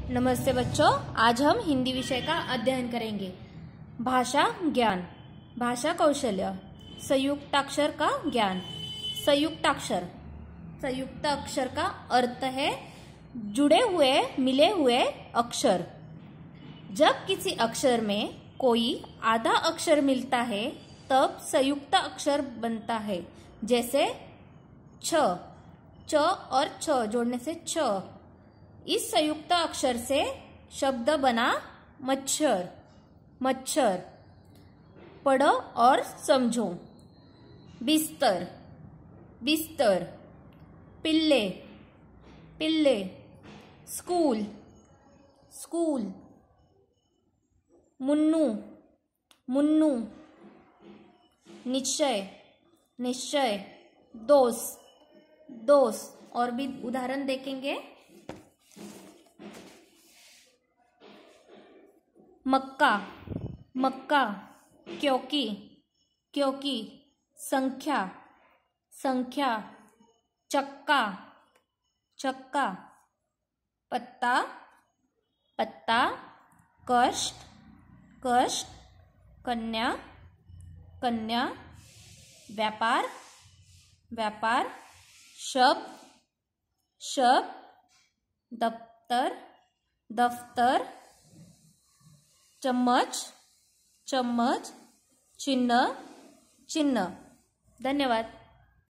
नमस्ते बच्चों, आज हम हिंदी विषय का अध्ययन करेंगे। भाषा ज्ञान, भाषा कौशल्य, संयुक्ताक्षर का ज्ञान। संयुक्ताक्षर, संयुक्त अक्षर का अर्थ है जुड़े हुए, मिले हुए अक्षर। जब किसी अक्षर में कोई आधा अक्षर मिलता है तब संयुक्त अक्षर बनता है। जैसे छ, च और छ जोड़ने से छ। इस संयुक्त अक्षर से शब्द बना मच्छर। मच्छर। पढ़ो और समझो। बिस्तर, बिस्तर। पिल्ले, पिल्ले। School, school. मुन्नू, मुन्नू। निश्चय, निश्चय। दोस्त, दोस्त। और भी उदाहरण देखेंगे। मक्का, मक्का। क्योंकि, क्योंकि। संख्या, संख्या। चक्का, चक्का। पत्ता, पत्ता। कष्ट, कष्ट। कन्या, कन्या। व्यापार, व्यापार। शब्द, शब्द। दफ्तर, दफ्तर। चम्मच, चम्मच। चिन्ह, चिन्ह। धन्यवाद।